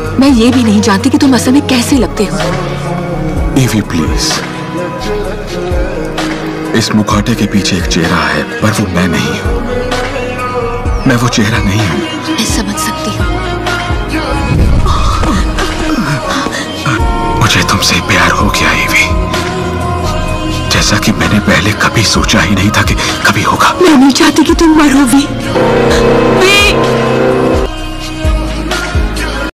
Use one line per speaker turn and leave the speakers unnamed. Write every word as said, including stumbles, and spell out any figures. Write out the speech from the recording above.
मैं ये भी नहीं जानती कि तुम असल में कैसे लगते हो।
ईवी प्लीज, इस मुखौटे के पीछे एक चेहरा है, पर वो मैं नहीं हूँ। मैं वो चेहरा नहीं हूँ।
मैं समझ सकती हूँ।
मुझे तुमसे प्यार हो गया ईवी, जैसा कि मैंने पहले कभी सोचा ही नहीं था कि कभी होगा।
मैं नहीं चाहती कि तुम मरो वी। वी।